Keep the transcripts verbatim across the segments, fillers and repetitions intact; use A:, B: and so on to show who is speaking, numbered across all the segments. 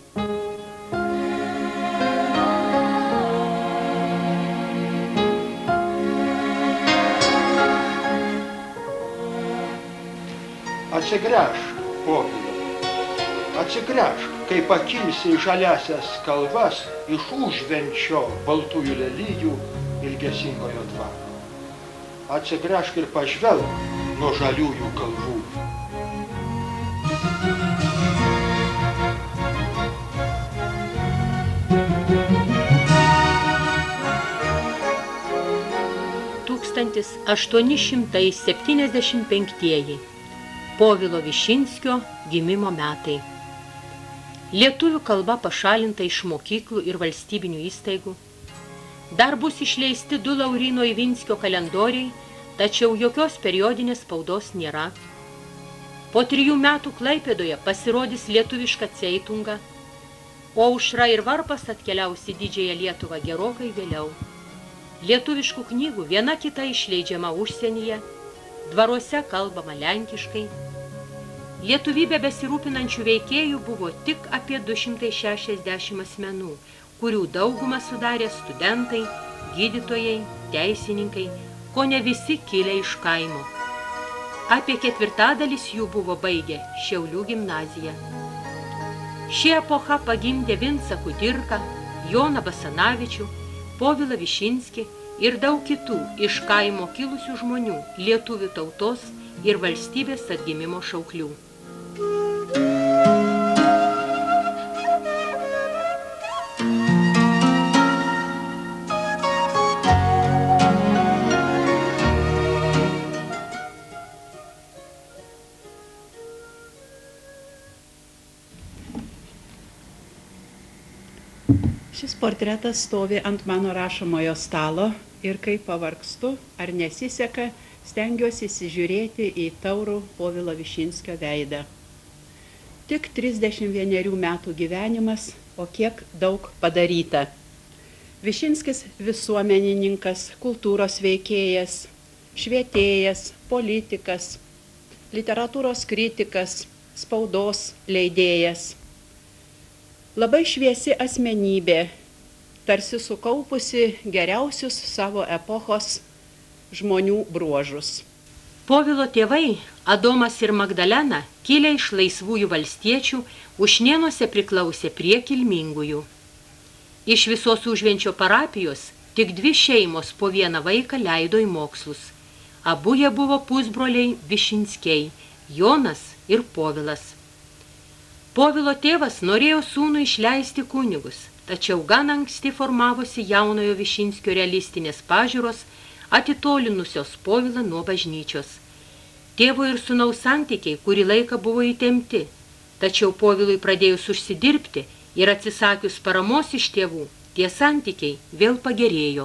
A: Atsigręžk, Povilai, atsigręžk, kai pakilsi į žaliasias kalvas iš užvenčio baltųjų lelijų ilgesingojo dvaro. Atsigręžk ir pažvelk nuo žaliųjų kalvų.
B: tūkstantis aštuoni šimtai septyniasdešimt penktieji. Povilo Višinskio gimimo metai. Lietuvių kalba pašalinta iš mokyklų ir valstybinių įstaigų. Dar bus išleisti du Lauryno Ivinskio kalendoriai, tačiau jokios periodinės spaudos nėra. Po trijų metų Klaipėdoje pasirodys lietuviška ceitunga, o Aušra ir Varpas atkeliaus į didžiąją Lietuvą gerokai vėliau. Lietuviškų knygų viena kita išleidžiama užsienyje, dvaruose kalbama lenkiškai. Lietuvybė besirūpinančių veikėjų buvo tik apie du šimtai šešiasdešimt asmenų, kurių daugumą sudarė studentai, gydytojai, teisininkai, kone visi kilę iš kaimo. Apie ketvirtadalis jų buvo baigę Šiaulių gimnaziją. Ši epocha pagimdė Vincą Kudirką, Joną Basanavičių, Povilą Višinskį ir daug kitų iš kaimo kilusių žmonių, lietuvių tautos ir valstybės atgimimo šauklių.
C: Šis portretas stovi ant mano rašomojo stalo ir kai pavargstu ar nesiseka, stengiuosi įsižiūrėti į taurų Povilo Višinskio veidą. Tik trisdešimt vienerių metų gyvenimas, o kiek daug padaryta. Višinskis visuomenininkas, kultūros veikėjas, švietėjas, politikas, literatūros kritikas, spaudos leidėjas. Labai šviesi asmenybė, tarsi sukaupusi geriausius savo epochos žmonių bruožus.
B: Povilo tėvai, Adomas ir Magdalena, kilę iš laisvųjų valstiečių, Ušnėnuose priklausė prie kilmingųjų. Iš visos Užvenčio parapijos tik dvi šeimos po vieną vaiką leido į mokslus. Abu jie buvo pusbroliai Višinskiai, Jonas ir Povilas. Povilo tėvas norėjo sūnų išleisti kunigus, tačiau gan anksti formavosi jaunojo Višinskio realistinės pažiūros, atitolinusios Povilą nuo bažnyčios. Tėvo ir sūnaus santykiai kurį laiką buvo įtempti, tačiau Povilui pradėjus užsidirbti ir atsisakius paramos iš tėvų, tie santykiai vėl pagerėjo.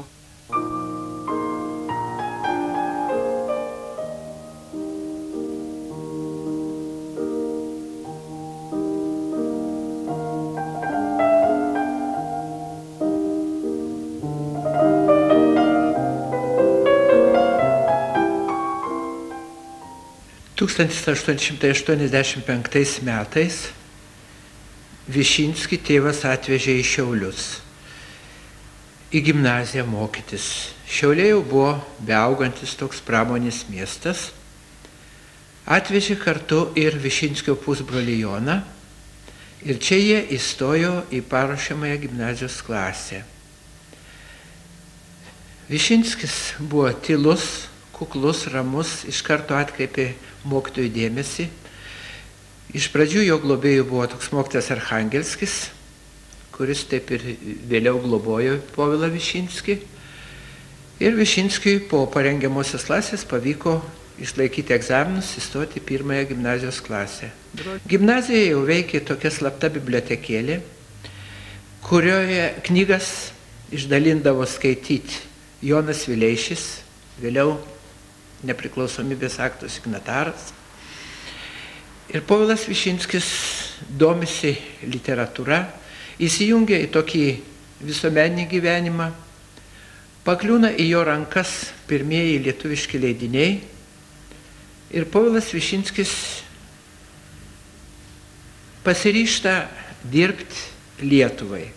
D: tūkstantis aštuoni šimtai aštuoniasdešimt penktais metais Višinskį tėvas atvežė į Šiaulius, į gimnaziją mokytis. Šiauliai jau buvo beaugantis toks pramonės miestas. Atvežė kartu ir Višinskio pusbrolį Joną ir čia jie įstojo į paruošiamąją gimnazijos klasę. Višinskis buvo tylus, kuklus, ramus, iš karto atkreipė mokytojų dėmesį. Iš pradžių jo globėjų buvo toks mokytojas Archangelskis, kuris taip ir vėliau globojo Povilą Višinskį. Ir Višinskiui po parengiamosios klasės pavyko išlaikyti egzaminus, įstoti į pirmąją gimnazijos klasę. Gimnazijoje jau veikė tokia slapta bibliotekėlė, kurioje knygas išdalindavo skaityti Jonas Vileišis, vėliau nepriklausomybės akto signataras. Ir Povilas Višinskis domisi literatūra, įsijungia į tokį visuomeninį gyvenimą, pakliūna į jo rankas pirmieji lietuviški leidiniai ir Povilas Višinskis pasiryžta dirbti Lietuvai.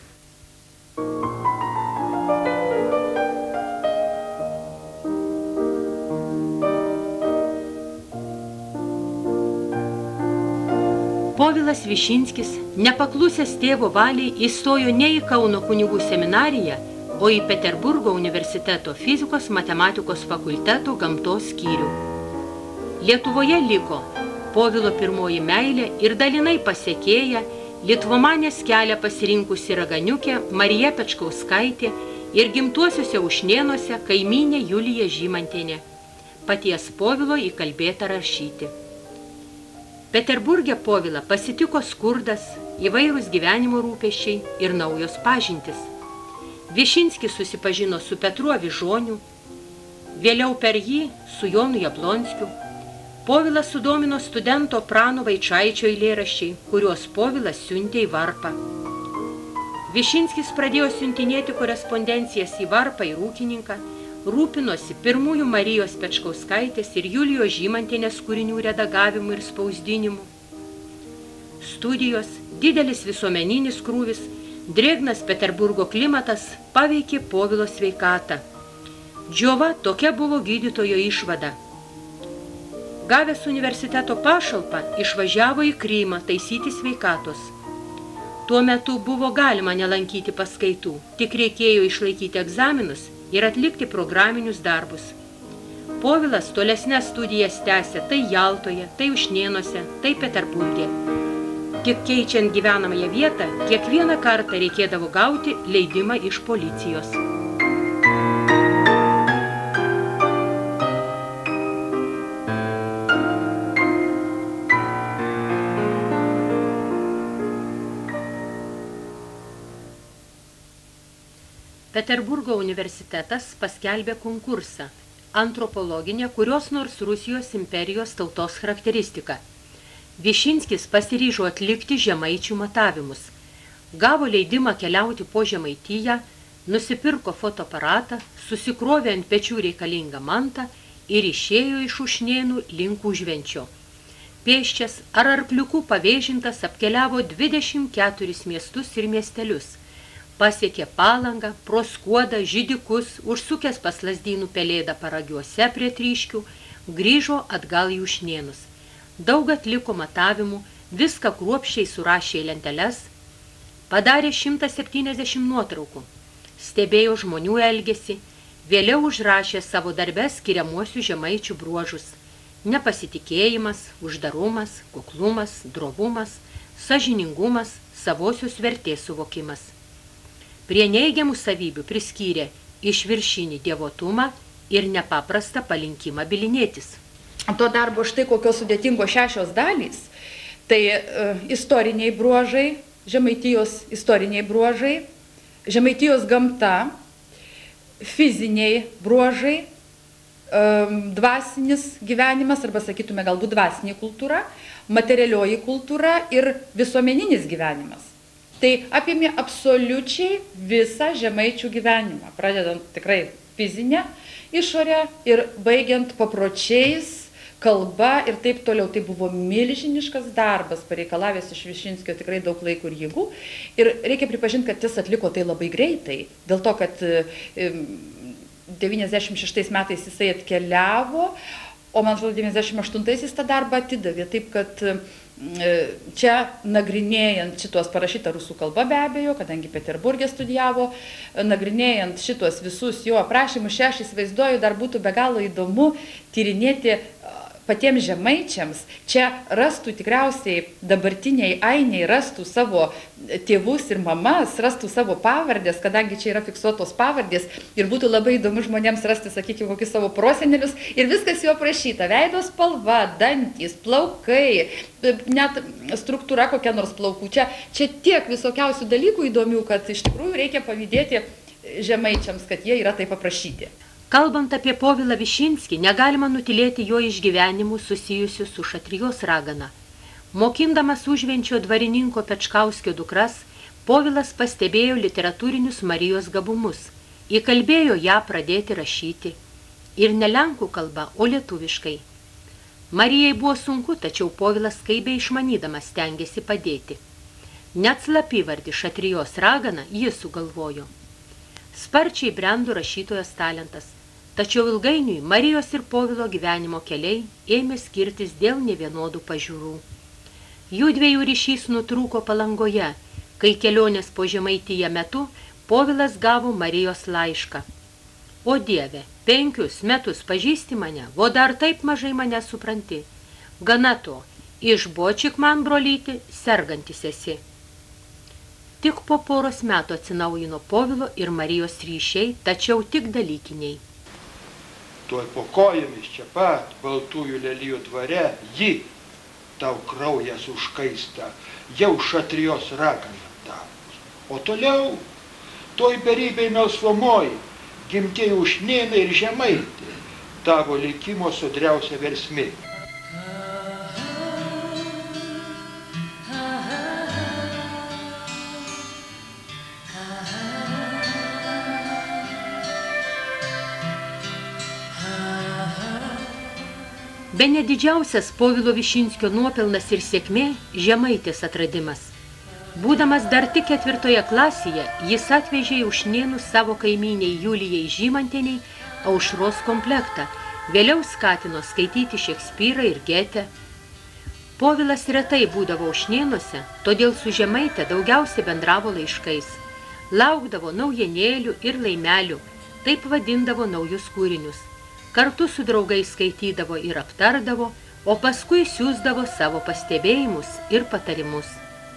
B: Povilas Višinskis, nepaklusęs tėvo valiai, įstojo ne į Kauno kunigų seminariją, o į Peterburgo universiteto fizikos matematikos fakulteto gamtos skyrių. Lietuvoje liko Povilo pirmoji meilė ir dalinai pasekėja, litvomanės kelią pasirinkusi raganiukė Marija Pečkauskaitė ir gimtuosiuose Ušnėnuose kaimynė Julija Žymantienė, paties Povilo įkalbėta rašyti. Peterburge Povilą pasitiko skurdas, įvairūs gyvenimo rūpesčiai ir naujos pažintis. Višinskis susipažino su Petru Avižoniu, vėliau per jį su Jonu Jablonskiu. Povilas sudomino studento Prano Vaičaičio eilėraščiai, kuriuos Povilas siuntė į Varpą. Višinskis pradėjo siuntinėti korespondencijas į Varpą ir ūkininką, rūpinosi pirmųjų Marijos Pečkauskaitės ir Julijos Žymantienės kūrinių redagavimu ir spausdinimu. Studijos, didelis visuomeninis krūvis, drėgnas Peterburgo klimatas paveikė Povilo sveikatą. Džiova tokia buvo gydytojo išvada. Gavęs universiteto pašalpą, išvažiavo į Krymą taisyti sveikatos. Tuo metu buvo galima nelankyti paskaitų, tik reikėjo išlaikyti egzaminus ir atlikti programinius darbus. Povilas tolesnes studijas tęsė tai Jaltoje, tai Ušnėnuose, tai Peterburge. Tik keičiant gyvenamąją vietą, kiekvieną kartą reikėdavo gauti leidimą iš policijos. Peterburgo universitetas paskelbė konkursą antropologinę kurios nors Rusijos imperijos tautos charakteristiką. Višinskis pasiryžo atlikti žemaičių matavimus. Gavo leidimą keliauti po Žemaitiją, nusipirko fotoaparatą, susikrovė ant pečių reikalingą mantą ir išėjo iš Ušnėnų link Užvenčio. Pėsčias ar arkliukų pavėžintas apkeliavo dvidešimt keturis miestus ir miestelius. Pasiekė Palangą, pro Skuodą, Židikus, užsukęs pas Lazdynų Pelėdą Paragiuose prie Tryškių, grįžo atgal į Ušnėnus. Daug atliko matavimų, viską kruopščiai surašė į lenteles, padarė šimtą septyniasdešimt nuotraukų, stebėjo žmonių elgesį, vėliau užrašė savo darbe skiriamuosius žemaičių bruožus – nepasitikėjimas, uždarumas, kuklumas, drovumas, sąžiningumas, savosios vertės suvokimas. Prie neigiamų savybių priskyrė išviršinį dievotumą ir nepaprastą palinkimą bylinėtis.
E: To darbo štai kokios sudėtingos šešios dalys. Tai e, istoriniai bruožai, Žemaitijos istoriniai bruožai, Žemaitijos gamta, fiziniai bruožai, e, dvasinis gyvenimas, arba sakytume galbūt dvasinė kultūra, materialioji kultūra ir visuomeninis gyvenimas. Tai apėmė absoliučiai visą žemaičių gyvenimą, pradedant tikrai fizinę išorę ir baigiant papročiais, kalba ir taip toliau. Tai buvo milžiniškas darbas, pareikalavęs iš Višinskio tikrai daug laiko ir jėgų. Ir reikia pripažinti, kad jis atliko tai labai greitai, dėl to, kad devyniasdešimt šeštais metais jisai atkeliavo, o man atrodo devyniasdešimt aštuntais jis tą darbą atidavė, taip kad čia nagrinėjant šitos parašyta rusų kalba be abejo, kadangi Peterburge studijavo, nagrinėjant šitos visus jo aprašymus, čia aš įsivaizduoju, dar būtų be galo įdomu tyrinėti patiems žemaičiams. Čia rastų tikriausiai dabartiniai ainiai, rastų savo tėvus ir mamas, rastų savo pavardės, kadangi čia yra fiksuotos pavardės ir būtų labai įdomu žmonėms rasti, sakykime, kokius savo prosenelius ir viskas jo aprašyta. Veido spalva, dantys, plaukai, net struktūra kokia nors plaukų. Čia, čia tiek visokiausių dalykų įdomių, kad iš tikrųjų reikia pavydėti žemaičiams, kad jie yra taip aprašyti.
B: Kalbant apie Povilą Višinskį, negalima nutilėti jo išgyvenimų susijusių su Šatrijos ragana. Mokindamas Užvenčio dvarininko Pečkauskio dukras, Povilas pastebėjo literatūrinius Marijos gabumus, įkalbėjo ją pradėti rašyti. Ir ne lenkų kalba, o lietuviškai. Marijai buvo sunku, tačiau Povilas skaibiai išmanydamas stengėsi padėti. Net slapyvardį Šatrijos ragana jis sugalvojo. Sparčiai brendo rašytojos talentas, tačiau ilgainiui Marijos ir Povilo gyvenimo keliai ėmė skirtis dėl nevienodų pažiūrų. Jų dviejų ryšys nutrūko Palangoje, kai kelionės po Žemaitiją metu Povilas gavo Marijos laišką. O Dieve, penkius metus pažįsti mane, o dar taip mažai mane supranti. Gana to, išbočik man, brolyti, sergantis esi. Tik po poros metų atsinaujino Povilo ir Marijos ryšiai, tačiau tik dalykiniai.
A: Tuoj po kojomis čia pat, Baltųjų lelijų dvare, ji, tau kraujas užkaista, jau Šatrijos ragana tapus. O toliau, toj beribėj melsvomoj, gimtieji Ušnėnai ir Žemaitė, tavo likimo sodriausia versmė.
B: Bene didžiausias Povilo Višinskio nuopelnas ir sėkmė Žemaitės atradimas. Būdamas dar tik ketvirtoje klasėje, jis atvežė į Ušnėnus savo kaimynei Julijai Žymanteniai Aušros komplektą, vėliau skatino skaityti Šekspyrą ir Getę. Povilas retai būdavo Ušnėnuose, todėl su Žemaite daugiausiai bendravo laiškais. Laukdavo naujienėlių ir laimelių, taip vadindavo naujus kūrinius. Kartu su draugais skaitydavo ir aptardavo, o paskui siųsdavo savo pastebėjimus ir patarimus.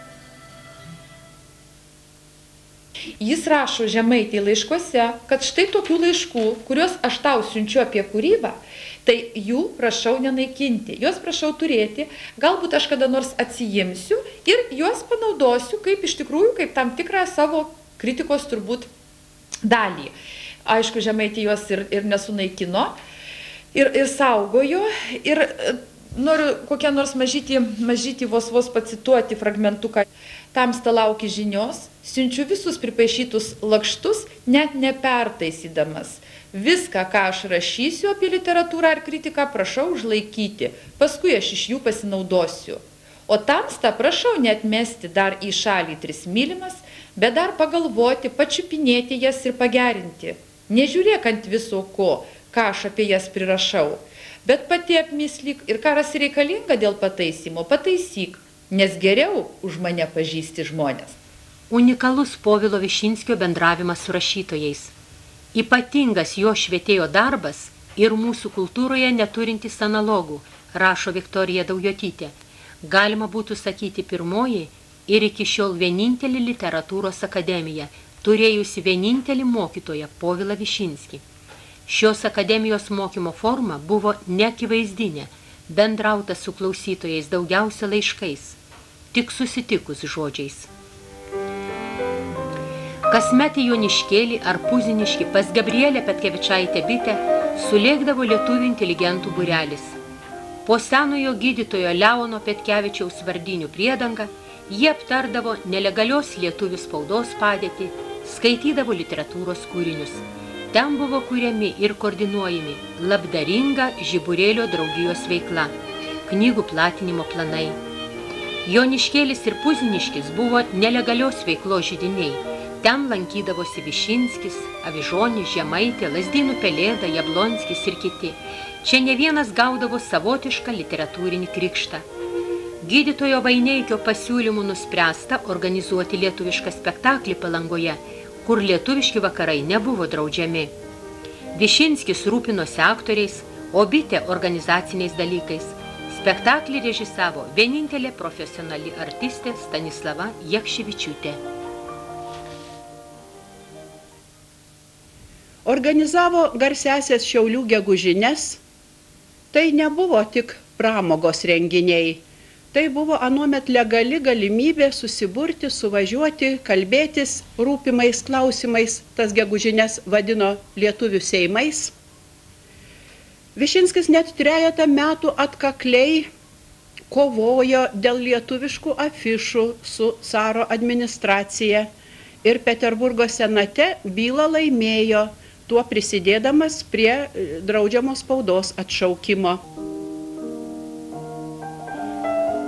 E: Jis rašo Žemaitei laiškuose, kad štai tokių laiškų, kuriuos aš tau siunčiu apie kūrybą, tai jų prašau nenaikinti, juos prašau turėti, galbūt aš kada nors atsijimsiu ir juos panaudosiu kaip iš tikrųjų, kaip tam tikrą savo kritikos turbūt dalį. Aišku, Žemaitė juos ir, ir nesunaikino, ir, ir saugojo, ir noriu kokią nors mažytį, mažytį vos vos pacituoti fragmentuką. Tamsta lauki žinios, siunčiu visus pripaišytus lakštus, net nepertaisydamas. Viską, ką aš rašysiu apie literatūrą ar kritiką, prašau užlaikyti, paskui aš iš jų pasinaudosiu. O tamstą prašau neatmesti dar į šalį tris mylimas, bet dar pagalvoti, pačiupinėti jas ir pagerinti. Nežiūrėk ant viso ko, ką aš apie jas prirašau, bet pati apmislyk ir ką rasi reikalinga dėl pataisymo, pataisyk, nes geriau už mane pažįsti žmonės.
B: Unikalus Povilo Višinskio bendravimas su rašytojais. Ypatingas jo švietėjo darbas ir mūsų kultūroje neturintis analogų, rašo Viktorija Daujotytė. Galima būtų sakyti pirmoji ir iki šiol vienintelį literatūros akademiją, turėjusi vienintelį mokytoją Povilą Višinskį. Šios akademijos mokymo forma buvo neakivaizdinė, bendrauta su klausytojais daugiausia laiškais, tik susitikus žodžiais. Kasmet į Joniškėlį ar Puziniškį pas Gabrielę Petkevičaitę Bitę sulėkdavo lietuvių inteligentų būrelis. Po senojo gydytojo Leono Petkevičiaus vardinių priedangą jie aptardavo nelegalios lietuvių spaudos padėtį, skaitydavo literatūros kūrinius. Ten buvo kuriami ir koordinuojami labdaringa Žiburėlio draugijos veikla, knygų platinimo planai. Joniškėlis ir Puziniškis buvo nelegalios veiklos židiniai. Ten lankydavosi Višinskis, Avižonis, Žemaitė, Lazdynų Pelėda, Jablonskis ir kiti. Čia ne vienas gaudavo savotišką literatūrinį krikštą. Gydytojo Vaineikio pasiūlymų nuspręsta organizuoti lietuvišką spektaklį Palangoje, kur lietuviški vakarai nebuvo draudžiami. Višinskis rūpinosi aktoriais, o Bitė organizaciniais dalykais. Spektaklį režisavo vienintelė profesionali artistė Stanislava Jakševičiūtė.
C: Organizavo garsiasias Šiaulių gegužines. Tai nebuvo tik pramogos renginiai. Tai buvo anuomet legali galimybė susiburti, suvažiuoti, kalbėtis rūpimais klausimais, tas gegužines vadino lietuvių seimais. Višinskis net trejetą metų atkakliai kovojo dėl lietuviškų afišų su caro administracija ir Peterburgo senate bylą laimėjo, tuo prisidėdamas prie draudžiamos spaudos atšaukimo.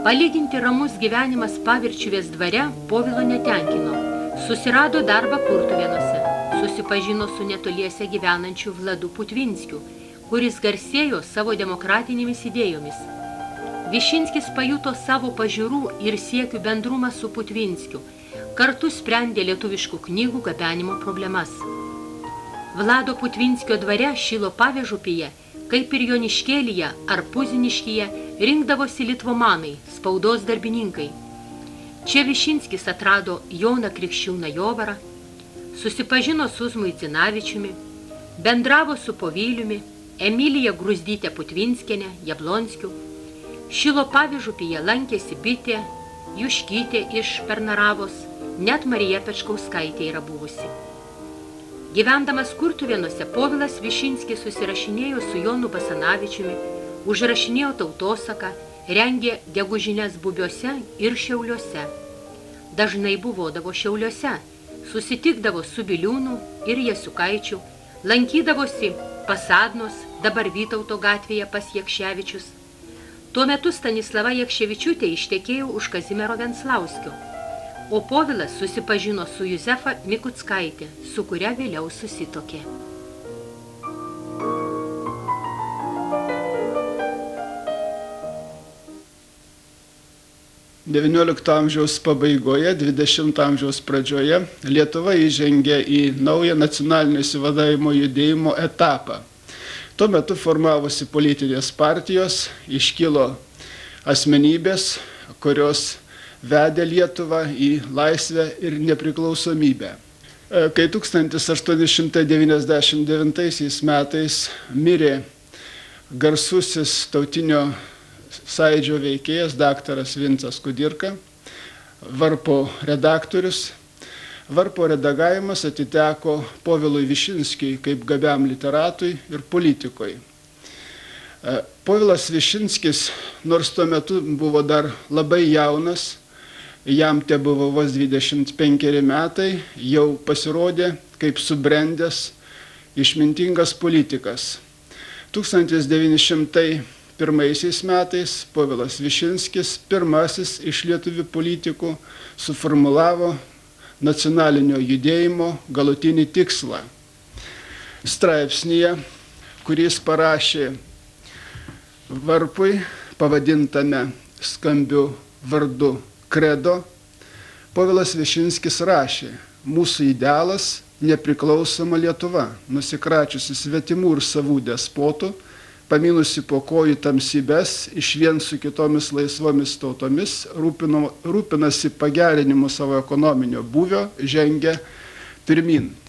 B: Palyginti ramus gyvenimas Pavirčiuvės dvare Povilo netenkino. Susirado darbą Kurtuvėnuose, susipažino su netoliese gyvenančiu Vladu Putvinskiu, kuris garsėjo savo demokratinėmis idėjomis. Višinskis pajuto savo pažiūrų ir siekių bendrumą su Putvinskiu, kartu sprendė lietuviškų knygų gabenimo problemas. Vlado Putvinskio dvare Šilo Pavežupyje, kaip ir Joniškėlyje ar Puziniškyje, rinkdavosi litvomanai, spaudos darbininkai. Čia Višinskis atrado Joną Krikščiūną Jovarą, susipažino su Zmuidzinavičiumi, bendravo su Povyliumi, Emilija Gruzdytė Putvinskienė, Jablonskiu. Šilo Pavežupyje lankėsi Bitė, Juškytė iš Pernaravos, net Marija Pečkauskaitė yra buvusi. Gyvendamas Kurtuvėnuose, Povilas Višinskis susirašinėjo su Jonu Basanavičiumi, užrašinėjo tautosaką, rengė gegužines Bubiuose ir Šiauliuose. Dažnai buvodavo Šiauliuose, susitikdavo su Biliūnu ir Jasiukaičiu, lankydavosi Pasadnos, dabar Vytauto gatvėje pas Jakševičius. Tuo metu Stanislava Jakševičiūtė ištekėjo už Kazimiero Venslauskio, o Povilas susipažino su Juzefa Mikuckaitė, su kuria vėliau susitokė.
F: devyniolikto amžiaus pabaigoje, dvidešimto amžiaus pradžioje Lietuva įžengė į naują nacionalinio išsivadavimo judėjimo etapą. Tuo metu formavosi politinės partijos, iškilo asmenybės, kurios vedė Lietuvą į laisvę ir nepriklausomybę. Kai tūkstantis aštuoni šimtai devyniasdešimt devintaisiais metais mirė garsusis tautinio sąjūdžio veikėjas daktaras Vincas Kudirka, varpo redaktorius, varpo redagavimas atiteko Povilui Višinskiui kaip gabiam literatui ir politikui. Povilas Višinskis, nors tuo metu buvo dar labai jaunas, jam te buvo vos dvidešimt penkeri metai, jau pasirodė kaip subrendęs išmintingas politikas. tūkstantis devyni šimtai pirmaisiais metais Povilas Višinskis, pirmasis iš lietuvių politikų, suformulavo nacionalinio judėjimo galutinį tikslą. Straipsnyje, kuris parašė varpui, pavadintame skambiu vardu Kredo, Povilas Višinskis rašė: mūsų idealas nepriklausoma Lietuva, nusikračiusi svetimų ir savų despotų, paminusi po kojų tamsybes, išvien su kitomis laisvomis tautomis, rūpino, rūpinasi pagerinimu savo ekonominio būvio, žengia pirmin.